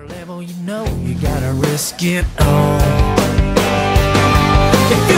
level, you know you gotta risk it all. If you